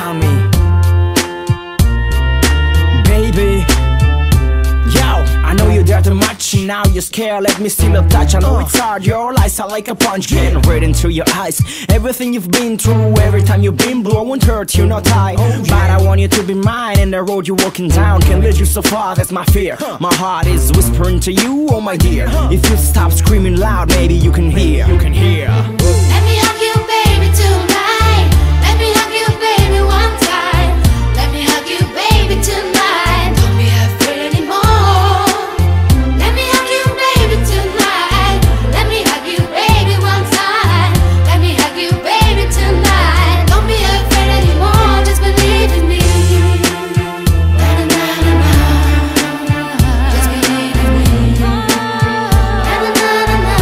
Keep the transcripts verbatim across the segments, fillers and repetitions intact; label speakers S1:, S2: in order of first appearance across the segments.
S1: around me. Baby, yo, I know you're there too much, now you're scared, let me steal a touch. I know it's hard, your eyes are like a punch, getting right into your eyes. Everything you've been through, every time you've been blue, I won't hurt you, not I. But I want you to be mine, and the road you're walking down can lead you so far, that's my fear. My heart is whispering to you, oh my dear. If you stop screaming loud, maybe you can hear. You can hear.
S2: Let me hug you, baby, tonight. Let me hug you, baby, one time. Let me hug you, baby, tonight. Don't be afraid anymore. Let me hug you, baby, tonight. Let me hug you, baby, one time. Let me hug you, baby, tonight. Don't be afraid anymore, just believe in me. Na na na na na. Just believe in me. Na na na na na.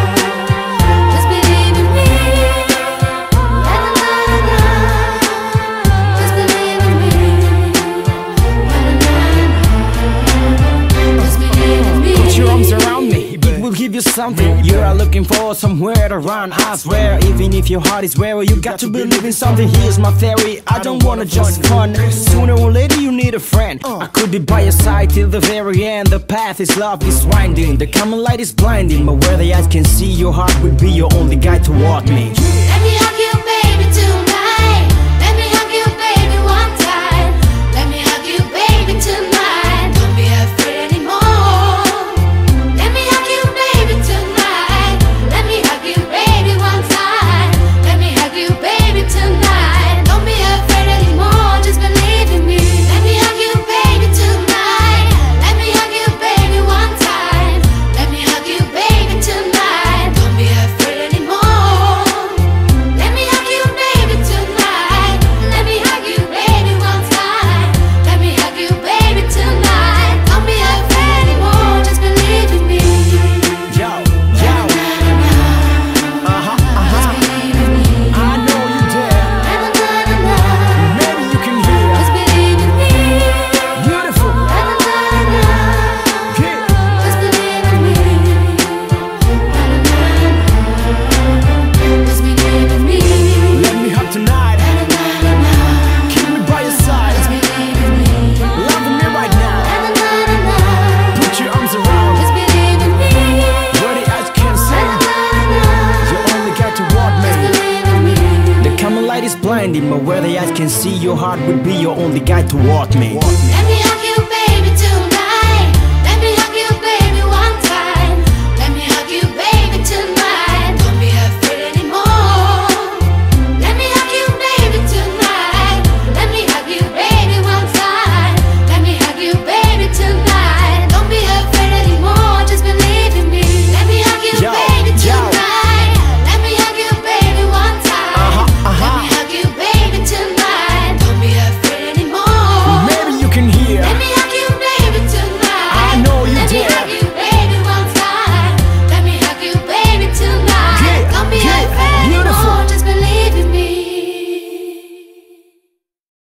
S2: Just believe in me. Na na na na na. Just believe in me. Na na na na. Just believe in me.
S1: Put your arms around me, it will give you something. You are looking for somewhere to run, I swear. Even if your heart is where you got to believe in something. Here's my theory, I don't wanna just fun. Sooner or later you need a friend. I could be by your side till the very end. The path is love is winding, the common light is blinding. But where the eyes can see, your heart will be your only guide to walk me.
S2: Let me hug you, baby, tonight. Let me hug you, baby, one time. Let me hug you, baby, tonight. Don't be afraid anymore. Let me hug you, baby, tonight. Let me hug you, baby, one time. Let me hug you, baby, tonight. Don't be afraid anymore, just believe in me. Let me hug you, baby, tonight. Let me hug you, baby, one time. Let me hug you, baby, tonight. Don't be afraid anymore. Let me hug you, baby, tonight. Let me hug you, baby, one time. Let me hug you, baby, tonight. Don't be afraid anymore, just believe in me.
S1: Yo, yo, uh-huh, uh-huh. I know you there,
S2: Na na na na na.
S1: maybe you can hear.
S2: Just believe in me.
S1: Beautiful,
S2: Na na na na na.
S1: yeah.
S2: Just believe in me. Na na na na. Just believe in me.
S1: Let me hug tonight,
S2: Na na na na.
S1: keep me by your side.
S2: Believe in me.
S1: Loving me right now,
S2: Na na na na na.
S1: put your arms around me.
S2: Just believe in me.
S1: Where the eyes can see,
S2: Na na na na.
S1: you only got to walk me.
S2: Believe in me.
S1: The common light is blinding, but where the eyes can see, your heart would be your only guide to walk me.
S2: Let me